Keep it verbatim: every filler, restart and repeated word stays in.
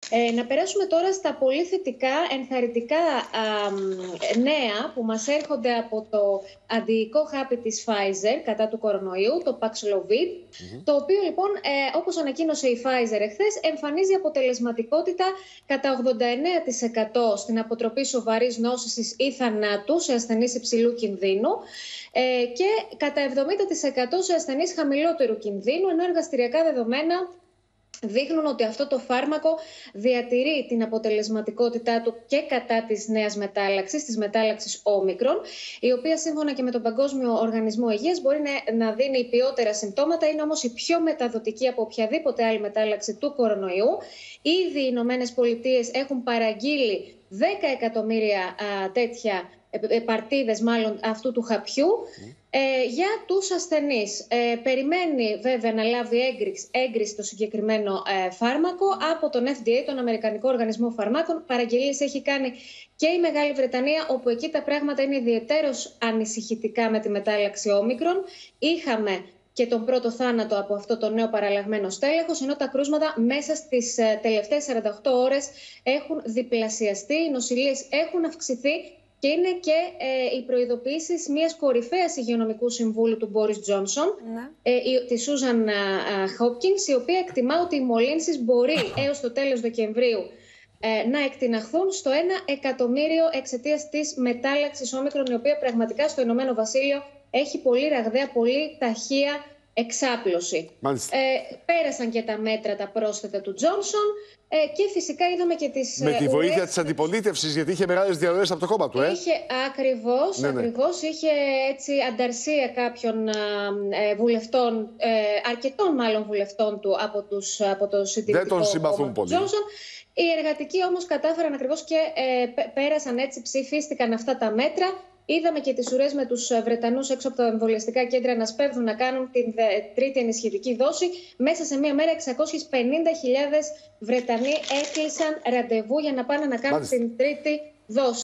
Ε, να περάσουμε τώρα στα πολύ θετικά, ενθαρρυντικά α, νέα που μας έρχονται από το αντιοικοχάπι της Pfizer κατά του κορονοϊού, το Paxlovid, mm-hmm. το οποίο λοιπόν, ε, όπως ανακοίνωσε η Pfizer εχθές, εμφανίζει αποτελεσματικότητα κατά ογδόντα εννέα τοις εκατό στην αποτροπή σοβαρής νόσησης ή θανάτου σε ασθενείς υψηλού κινδύνου ε, και κατά εβδομήντα τοις εκατό σε ασθενείς χαμηλότερου κινδύνου, ενώ εργαστηριακά δεδομένα δείχνουν ότι αυτό το φάρμακο διατηρεί την αποτελεσματικότητά του και κατά της νέας μετάλλαξης, της μετάλλαξης όμικρον, η οποία σύμφωνα και με τον Παγκόσμιο Οργανισμό Υγείας μπορεί να δίνει ποιότερα συμπτώματα, είναι όμως η πιο μεταδοτική από οποιαδήποτε άλλη μετάλλαξη του κορονοϊού. Ήδη οι Ηνωμένες Πολιτείες έχουν παραγγείλει δέκα εκατομμύρια α, τέτοια παρτίδες μάλλον αυτού του χαπιού mm. ε, για τους ασθενείς. Ε, περιμένει βέβαια να λάβει έγκριση, έγκριση το συγκεκριμένο ε, φάρμακο από τον εφ ντι έι, τον Αμερικανικό Οργανισμό Φαρμάκων. Παραγγελίες έχει κάνει και η Μεγάλη Βρετανία, όπου εκεί τα πράγματα είναι ιδιαιτέρως ανησυχητικά με τη μετάλλαξη όμικρον. Είχαμε και τον πρώτο θάνατο από αυτό το νέο παραλλαγμένο στέλεχος, ενώ τα κρούσματα μέσα στις τελευταίες σαράντα οκτώ ώρες έχουν διπλασιαστεί, οι νοσηλίες έχουν αυξηθεί. Και είναι και ε, οι προειδοποιήσεις μιας κορυφαίας υγειονομικού συμβούλου του Μπόρις Τζόνσον, ναι. ε, της Σούζαν Χόπκινς, η οποία εκτιμά ότι οι μολύνσεις μπορεί έως το τέλος Δεκεμβρίου ε, να εκτιναχθούν στο ένα εκατομμύριο εξαιτίας της μετάλλαξης όμικρον, η οποία πραγματικά στο Ηνωμένο Βασίλειο έχει πολύ ραγδαία, πολύ ταχεία εξάπλωση. Ε, πέρασαν και τα μέτρα τα πρόσθετα του Τζόνσον ε, και φυσικά είδαμε και τις... Με τη ουρές... βοήθεια της αντιπολίτευσης, γιατί είχε μεγάλες διαρροές από το κόμμα του, ε? Είχε ακριβώς, ναι, ναι. ακριβώς, είχε έτσι ανταρσία κάποιων ε, βουλευτών, ε, αρκετών μάλλον βουλευτών του από, τους, από το συντηρητικό Δεν τον συμπαθούν πολύ. Τζόνσον. Οι εργατικοί όμως κατάφεραν ακριβώς και ε, πέρασαν έτσι, ψηφίστηκαν αυτά τα μέτρα. Είδαμε και τις ουρές με τους Βρετανούς έξω από τα εμβολιαστικά κέντρα να σπέβδουν να κάνουν την τρίτη ενισχυτική δόση. Μέσα σε μία μέρα εξακόσιες πενήντα χιλιάδες Βρετανοί έκλεισαν ραντεβού για να πάνε να κάνουν Μάλιστα. την τρίτη δόση.